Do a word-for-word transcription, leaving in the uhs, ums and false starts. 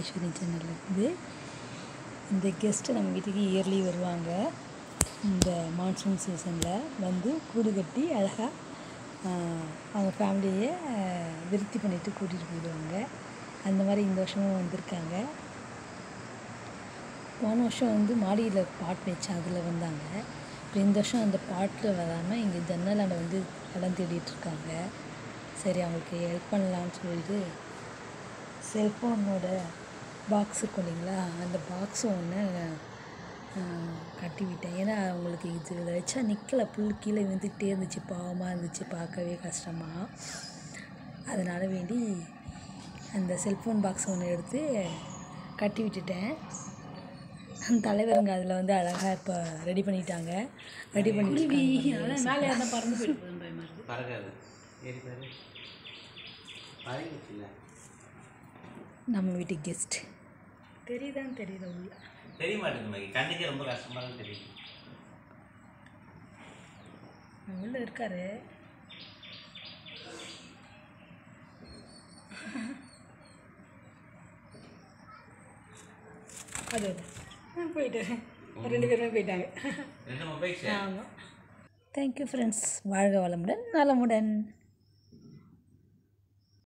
மகேஸ்வரி சேனலில் இருக்குது. இந்த கெஸ்ட்டு நம்ம வீட்டுக்கு இயர்லி வருவாங்க. இந்த மான்சூன் சீசனில் வந்து கூடு கட்டி அழகாக அவங்க ஃபேமிலியை விருத்தி பண்ணிவிட்டு கூட்டிகிட்டு போயிடுவாங்க. அந்த மாதிரி இந்த வருஷமும் வந்திருக்காங்க. போன வருஷம் வந்து மாடியில் பாட் வச்சேன், அதில் வந்தாங்க. இப்போ இந்த வருஷம் அந்த பாட்டில் வராமல் இங்கே ஜன்னலாண்ட வந்து இடம் தேடிட்டுருக்காங்க. சரி அவங்களுக்கு ஹெல்ப் பண்ணலான்னு சொல்லிட்டு செல்ஃபோனோட பாக்ஸ் இருக்கும் இல்லைங்களா, அந்த பாக்ஸும் ஒன்று கட்டி விட்டேன். ஏன்னா அவங்களுக்கு இதில் வச்சா நிற்கலை, புல் கீழே விழுந்துக்கிட்டே இருந்துச்சு, பாவமாக இருந்துச்சு, பார்க்கவே கஷ்டமாக. அதனால் வேண்டி அந்த செல்ஃபோன் பாக்ஸ் ஒன்று எடுத்து கட்டி விட்டுட்டேன். தலைவருங்க அதில் வந்து அழகாக இப்போ ரெடி பண்ணிட்டாங்க. ரெடி பண்ணிட்டு நம்ம வீட்டு கெஸ்ட் தெரியுதான்னு தெரியல, உள்ள தெரிய மாட்டேங்குது, கண்ணுக்கே ரொம்ப கஷ்டமாக தான் தெரியுது. உள்ள இருக்காரு. அது போயிட்டு ரெண்டு பேருமே போயிட்டாங்க. ஆமாம். Thank you friends. வாழ்க வளமுடன், நலமுடன்.